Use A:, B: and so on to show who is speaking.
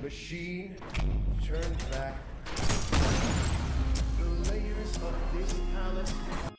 A: machine turned back. The layers of this palace